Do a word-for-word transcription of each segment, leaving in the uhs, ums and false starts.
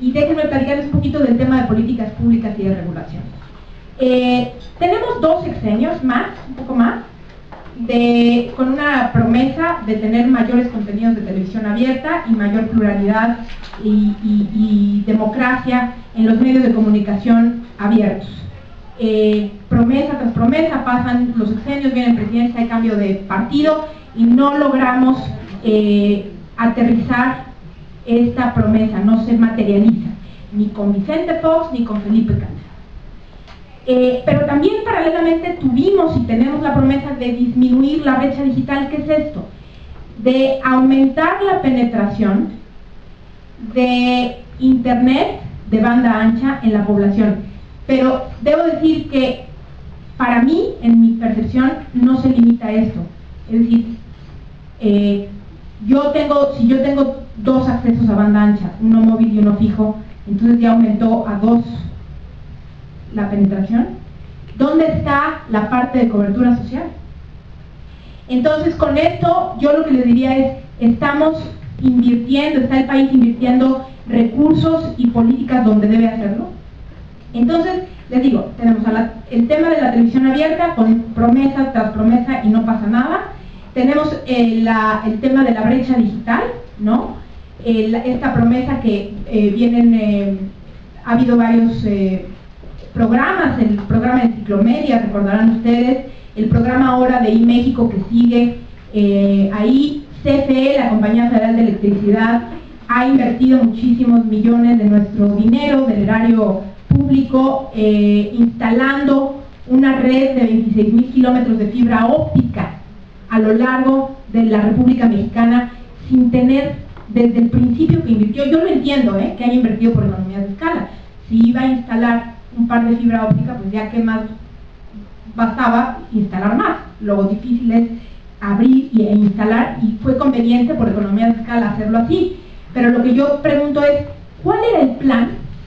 y déjenme platicarles un poquito del tema de políticas públicas y de regulación. Eh, tenemos dos sexenios más, un poco más, de, con una promesa de tener mayores contenidos de televisión abierta y mayor pluralidad y, y, y democracia en los medios de comunicación abiertos. Eh, promesa tras promesa, pasan los sexenios, viene el presidente, hay cambio de partido y no logramos eh, aterrizar esta promesa, no se materializa, ni con Vicente Fox ni con Felipe Calderón. Eh, pero también paralelamente tuvimos y tenemos la promesa de disminuir la brecha digital. ¿Qué es esto? De aumentar la penetración de internet de banda ancha en la población. Pero debo decir que para mí, en mi percepción, no se limita a esto. Es decir, eh, yo tengo, si yo tengo dos accesos a banda ancha, uno móvil y uno fijo, entonces ya aumentó a dos la penetración. ¿Dónde está la parte de cobertura social? Entonces, con esto, yo lo que les diría es, estamos invirtiendo, está el país invirtiendo recursos y políticas donde debe hacerlo. Entonces, les digo, tenemos a la, el tema de la televisión abierta con promesa tras promesa y no pasa nada. Tenemos eh, la, el tema de la brecha digital, ¿no? Eh, la, esta promesa que eh, vienen, eh, ha habido varios eh, programas, el programa de Enciclomedia, recordarán ustedes, el programa ahora de iMéxico que sigue eh, ahí, C F E, la Compañía Federal de Electricidad, ha invertido muchísimos millones de nuestro dinero, del erario público, eh, instalando una red de veintiséis mil kilómetros de fibra óptica a lo largo de la República Mexicana, sin tener desde el principio que invirtió. Yo lo entiendo, ¿eh? que haya invertido por economías de escala. Si iba a instalar un par de fibra óptica, pues ya que más bastaba instalar más. Lo difícil es abrir e instalar, y fue conveniente por economía de escala hacerlo así. Pero lo que yo pregunto es, ¿cuál era el plan?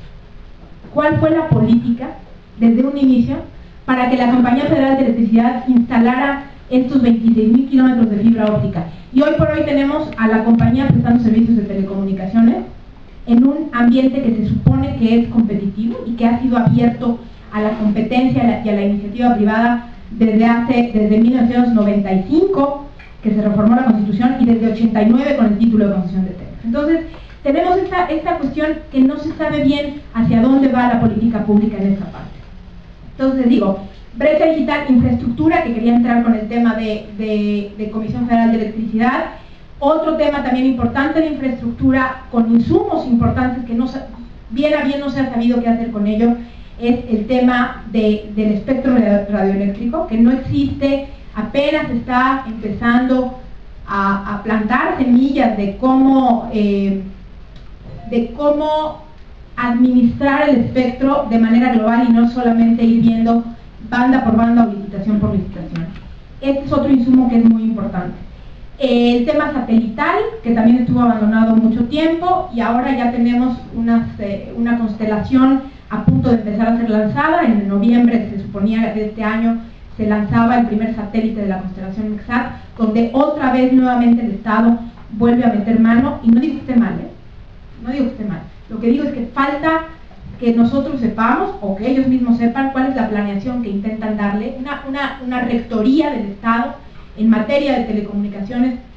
¿Cuál fue la política desde un inicio para que la Compañía Federal de Electricidad instalara estos veintiséis mil kilómetros de fibra óptica? Y hoy por hoy tenemos a la compañía prestando servicios de telecomunicaciones en un ambiente que se supone que es competitivo y que ha sido abierto a la competencia y a la iniciativa privada desde hace desde mil novecientos noventa y cinco, que se reformó la Constitución, y desde ochenta y nueve con el título de concesión de Telmex. Entonces, tenemos esta, esta cuestión que no se sabe bien hacia dónde va la política pública en esta parte. Entonces, digo, brecha digital, infraestructura, que quería entrar con el tema de, de, de Comisión Federal de Electricidad. Otro tema también importante de infraestructura, con insumos importantes que no, bien a bien no se ha sabido qué hacer con ello, es el tema de, del espectro radioeléctrico, que no existe, apenas está empezando a, a plantar semillas de cómo, eh, de cómo administrar el espectro de manera global y no solamente ir viendo banda por banda o licitación por licitación. Este es otro insumo que es muy importante. El tema satelital, que también estuvo abandonado mucho tiempo, y ahora ya tenemos unas, eh, una constelación a punto de empezar a ser lanzada. En noviembre, se suponía de este año, se lanzaba el primer satélite de la constelación Mexat, donde otra vez nuevamente el Estado vuelve a meter mano, y no digo que esté mal, ¿eh? no digo que esté mal, lo que digo es que falta que nosotros sepamos, o que ellos mismos sepan, cuál es la planeación que intentan darle, una, una, una rectoría del Estado en materia de telecomunicaciones